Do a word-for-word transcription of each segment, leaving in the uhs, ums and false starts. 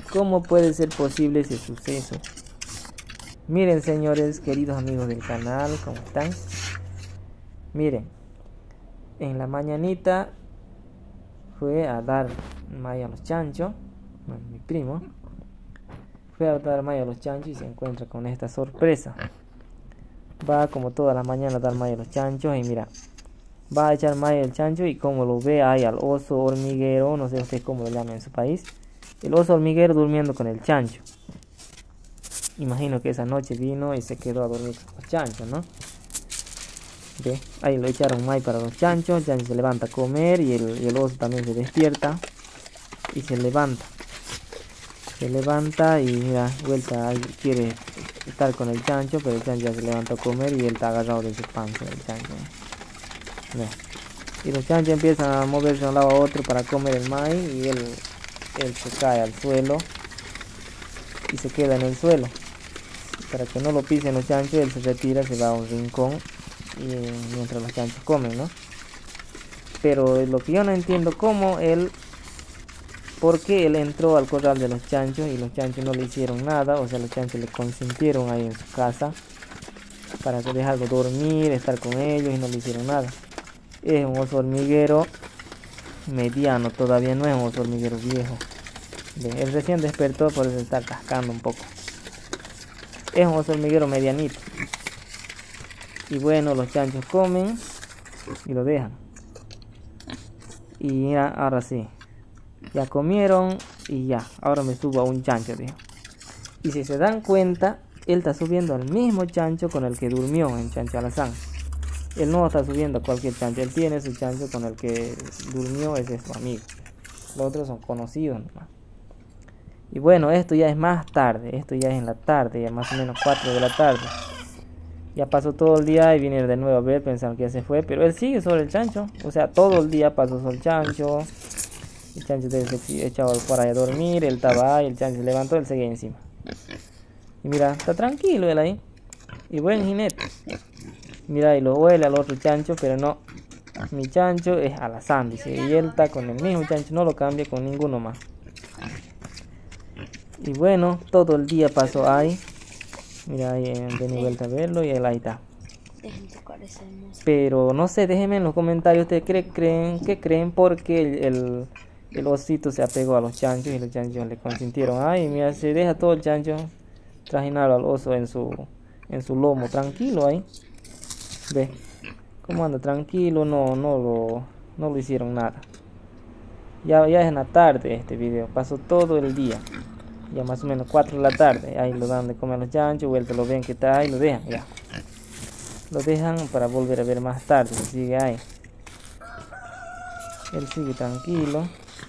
¿Cómo puede ser posible ese suceso? Miren, señores, queridos amigos del canal, ¿cómo están? Miren, en la mañanita fue a dar maíz a los chanchos, bueno, mi primo fue a dar maíz a los chanchos y se encuentra con esta sorpresa. Va como todas las mañanas a dar maíz a los chanchos y mira, va a echar maíz al chancho y como lo ve ahí al oso hormiguero, no sé usted cómo lo llaman en su país, el oso hormiguero durmiendo con el chancho. Imagino que esa noche vino y se quedó a dormir con los chanchos, ¿no? ¿Ve? Ahí lo echaron maíz para los chanchos, el chancho se levanta a comer y el, y el oso también se despierta y se levanta. Se levanta y mira, vuelta, ahí quiere estar con el chancho, pero el chancho ya se levanta a comer y él está agarrado de su panza del chancho. ¿Ve? Y los chanchos empiezan a moverse de un lado a otro para comer el maíz y él, él se cae al suelo y se queda en el suelo. Para que no lo pisen los chanchos, él se retira, se va a un rincón y mientras los chanchos comen, ¿no? Pero lo que yo no entiendo, cómo él, por qué él entró al corral de los chanchos y los chanchos no le hicieron nada, o sea, los chanchos le consintieron ahí en su casa para que dejarlo dormir, estar con ellos y no le hicieron nada. Es un oso hormiguero mediano, todavía no es un oso hormiguero viejo. Bien, él recién despertó, por eso está cascando un poco. Es un oso hormiguero medianito. Y bueno, los chanchos comen y lo dejan. Y mira, ahora sí, ya comieron y ya, ahora me subo a un chancho, dijo. Y si se dan cuenta, él está subiendo al mismo chancho con el que durmió en Chancho Alazán. Él no está subiendo a cualquier chancho, él tiene su chancho con el que durmió, ese es su amigo. Los otros son conocidos nomás. Y bueno, esto ya es más tarde, esto ya es en la tarde, ya más o menos cuatro de la tarde. Ya pasó todo el día y viene de nuevo a ver, pensaron que ya se fue, pero él sigue sobre el chancho. O sea, todo el día pasó sobre el chancho. El chancho se echaba por ahí a dormir, él estaba ahí, el chancho se levantó, él seguía encima. Y mira, está tranquilo él ahí. Y buen jinete. Mira, y lo huele al otro chancho, pero no. Mi chancho es Alazán, dice, y él está con el mismo chancho, no lo cambia con ninguno más. Y bueno, todo el día pasó ahí. Mira, ahí vení vuelta a verlo y él ahí está. Pero no sé, déjenme en los comentarios ustedes creen, creen, qué creen, porque el, el, el osito se apegó a los chanchos y los chanchos le consintieron. Ay, mira, se deja todo el chancho trajinar al oso en su, en su lomo, tranquilo ahí. Ve, cómo anda tranquilo, no, no, lo, no lo hicieron nada. Ya, ya es en la tarde este video, pasó todo el día. Ya más o menos cuatro de la tarde, ahí lo dan de comer a los chanchos, vuelta lo ven que está ahí, lo dejan ya. Lo dejan para volver a ver más tarde, sigue ahí. Él sigue tranquilo.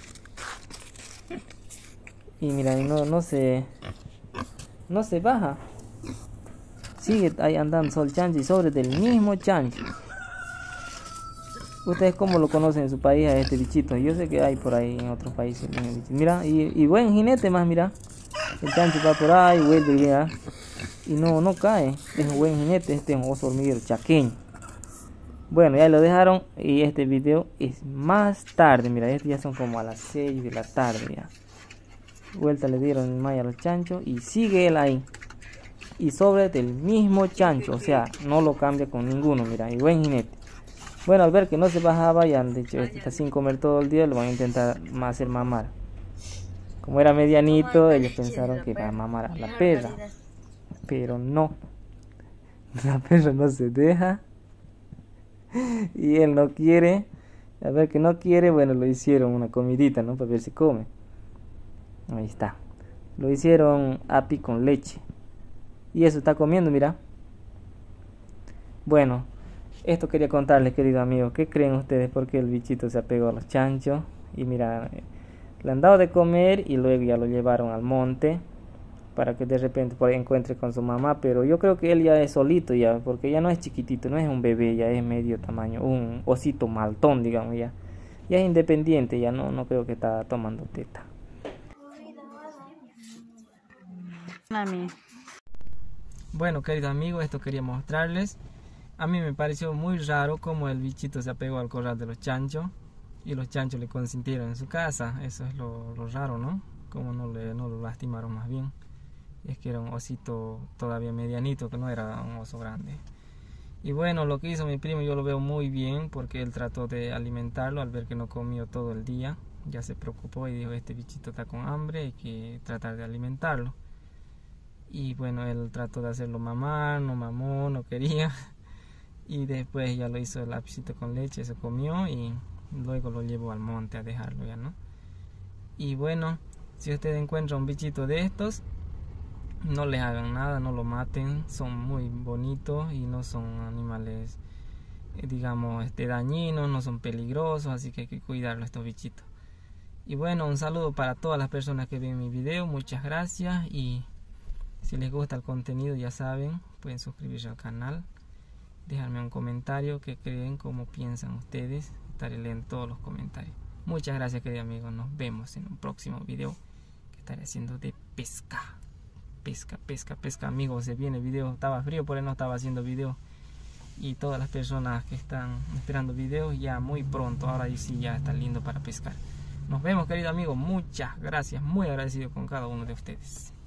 Y mira, no, no se, no se baja. Sigue ahí andando sobre el chancho y sobre del mismo chancho. ¿Ustedes cómo lo conocen en su país a este bichito? Yo sé que hay por ahí en otros países. Mira, y, y buen jinete más, mira. El chancho va por ahí, vuelve y ya. Y no, no cae. Es un buen jinete, este es un oso hormiguero chaqueño. Bueno, ya lo dejaron y este video es más tarde. Mira, estos ya son como a las seis de la tarde ya. Vuelta le dieron el maíz a los chanchos y sigue él ahí. Y sobre del mismo chancho, o sea, no lo cambia con ninguno, mira, y buen jinete. Bueno, al ver que no se bajaba, ya han dicho, este está sin comer todo el día, lo van a intentar hacer mamar. Como era medianito, ellos pensaron que iba a mamar a la perra. Pero no. La perra no se deja. Y él no quiere. A ver que no quiere, bueno, lo hicieron una comidita, ¿no? Para ver si come. Ahí está. Lo hicieron api con leche. Y eso está comiendo, mira. Bueno, esto quería contarles, queridos amigos. ¿Qué creen ustedes? ¿Por qué el bichito se apegó a los chanchos? Y mira, le han dado de comer y luego ya lo llevaron al monte para que de repente por ahí encuentre con su mamá. Pero yo creo que él ya es solito ya, porque ya no es chiquitito, no es un bebé, ya es medio tamaño, un osito maltón, digamos ya. Ya es independiente, ya no, no creo que está tomando teta. Mami. Bueno, queridos amigos, esto quería mostrarles. A mí me pareció muy raro cómo el bichito se apegó al corral de los chanchos y los chanchos le consintieron en su casa. Eso es lo, lo raro, ¿no? como no, le, no lo lastimaron más bien. Es que era un osito todavía medianito, que no era un oso grande. Y bueno, lo que hizo mi primo yo lo veo muy bien, porque él trató de alimentarlo al ver que no comió todo el día. Ya se preocupó y dijo, este bichito está con hambre, hay que tratar de alimentarlo. Y bueno, él trató de hacerlo mamar, no mamó, no quería. Y después ya lo hizo el lapicito con leche, se comió y luego lo llevó al monte a dejarlo ya, ¿no? Y bueno, si ustedes encuentran un bichito de estos, no les hagan nada, no lo maten, son muy bonitos y no son animales, eh, digamos, este, dañinos, no son peligrosos, así que hay que cuidarlo estos bichitos. Y bueno, un saludo para todas las personas que ven mi video, muchas gracias, y si les gusta el contenido ya saben, pueden suscribirse al canal, dejarme un comentario que creen, cómo piensan ustedes, estaré leyendo todos los comentarios. Muchas gracias, queridos amigos, nos vemos en un próximo video que estaré haciendo de pesca. Pesca, pesca, pesca, amigos, se viene el video. Estaba frío, por eso no estaba haciendo video. Y todas las personas que están esperando videos, ya muy pronto, ahora sí ya está lindo para pescar. Nos vemos, queridos amigos, muchas gracias, muy agradecido con cada uno de ustedes.